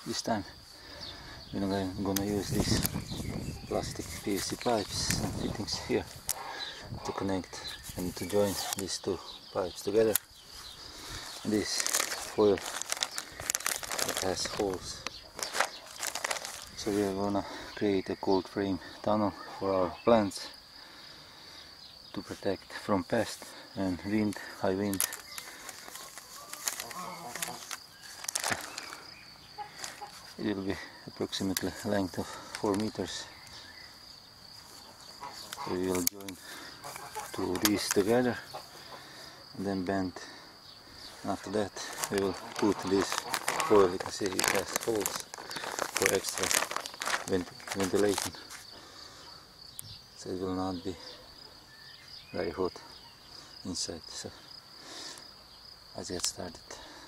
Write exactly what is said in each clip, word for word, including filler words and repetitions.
This time we're gonna use these plastic P V C pipes and fittings here to connect and to join these two pipes together. And this foil that has holes. So we are gonna create a cold frame tunnel for our plants to protect from pest and wind, high wind. It will be approximately a length of four meters. So we will join two of these together and then bend. And after that we will put this foil. You can see it has holes for extra vent ventilation, so it will not be very hot inside. So let's get started.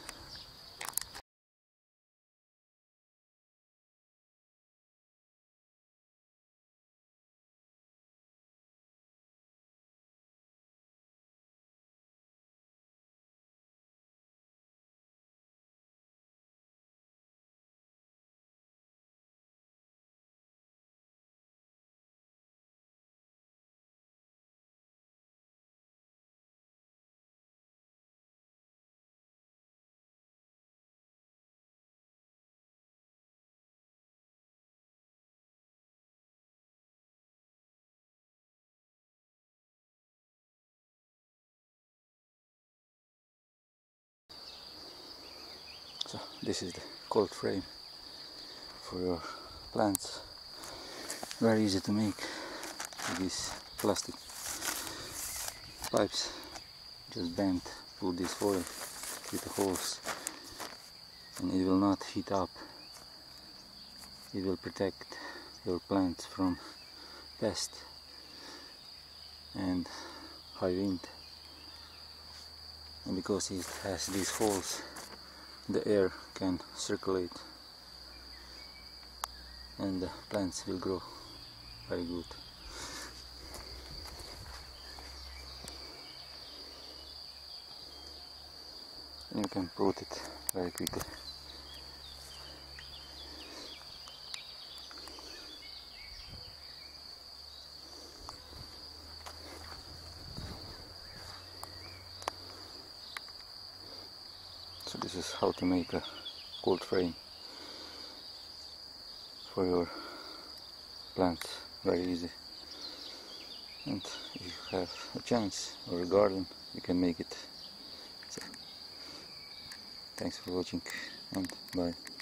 So this is the cold frame for your plants. Very easy to make with these plastic pipes. Just bend, put this foil with the holes, and it will not heat up. It will protect your plants from pest and high wind. And because it has these holes, the air can circulate and the plants will grow very good. And you can put it very quickly. So this is how to make a cold frame for your plants. Very easy. And if you have a chance or a garden, you can make it. So, thanks for watching and bye.